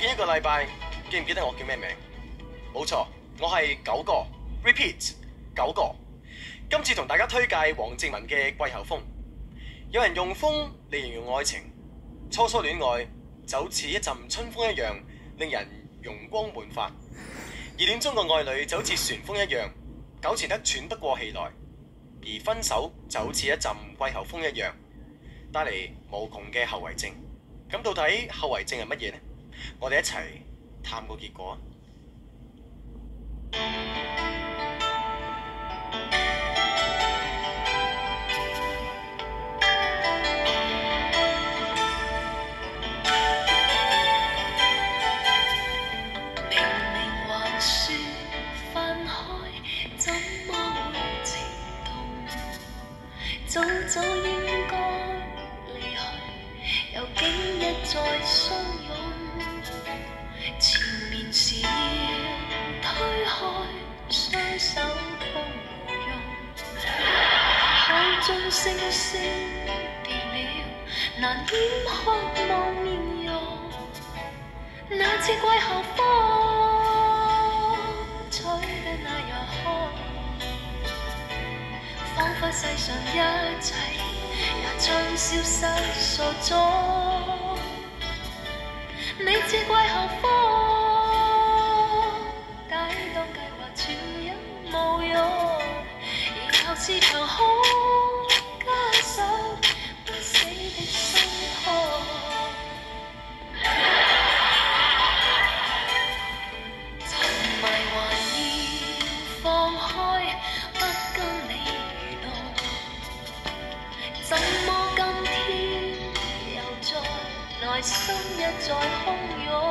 見一個禮拜，記唔記得我叫咩名？冇錯，我係九哥 ，repeat 九哥。今次同大家推介黃靖文嘅《季候風》。有人用風嚟形容愛情，初戀愛就好似一陣春風一樣，令人容光煥發；熱戀中嘅愛侶就好似旋風一樣，糾纏得喘不過氣來；而分手就好似一陣季候風一樣，帶嚟無窮嘅後遺症。咁到底後遺症係乜嘢呢？我哋一齊探個結果。 早早應該離去，又竟一再相擁。前面是要推開，雙手都無用。口中聲聲變了，難掩渴望面容。那次季候風，吹得那樣空。彷彿世上一切也將消失傻咗。你這季候風，抵擋計劃全有無用，然後是長空加上不死的心痛。沉迷還要放開，不跟你怎麼今天又在內心一再洶湧？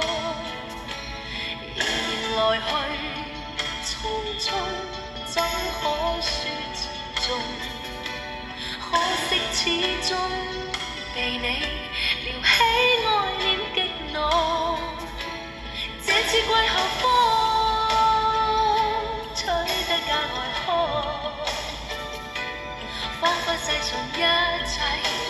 然來去匆匆，怎可說珍重？可惜始終被你撩起愛念激怒。這次季候風吹得格外空，彷彿世上一切